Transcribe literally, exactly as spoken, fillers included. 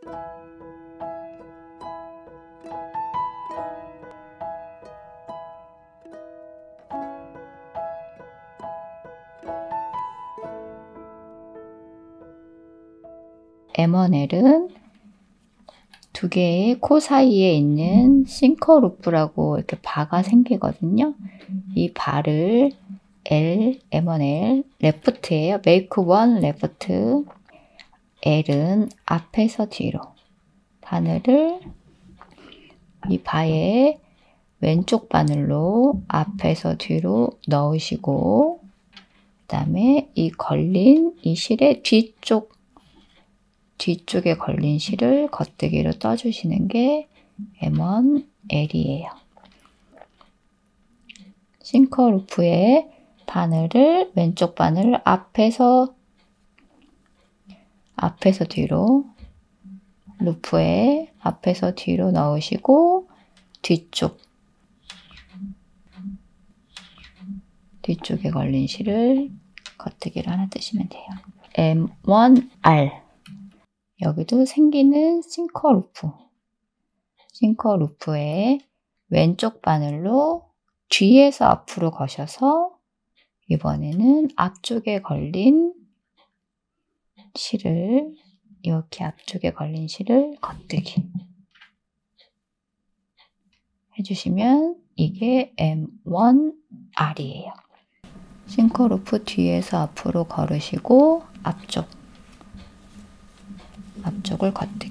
엠 원 엘은 두 개의 코 사이에 있는 싱커 루프라고 이렇게 바가 생기거든요. 이 바를 L, 엠 원 엘, 레프트예요. make one left. L은 앞에서 뒤로. 바늘을 이 바의 왼쪽 바늘로 앞에서 뒤로 넣으시고, 그 다음에 이 걸린 이 실의 뒤쪽, 뒤쪽에 걸린 실을 겉뜨기로 떠주시는 게 엠 원 엘이에요. 싱커 루프에 바늘을, 왼쪽 바늘을 앞에서, 앞에서 뒤로, 루프에 앞에서 뒤로 넣으시고, 뒤쪽, 뒤쪽에 걸린 실을 겉뜨기로 하나 뜨시면 돼요. 엠 원 알. 여기도 생기는 싱커 루프. 싱커 루프에 왼쪽 바늘로 뒤에서 앞으로 거셔서 이번에는 앞쪽에 걸린 실을, 이렇게 앞쪽에 걸린 실을 겉뜨기 해주시면 이게 엠 원 알이에요. 싱커 루프 뒤에서 앞으로 걸으시고 앞쪽, 앞쪽을 겉뜨기.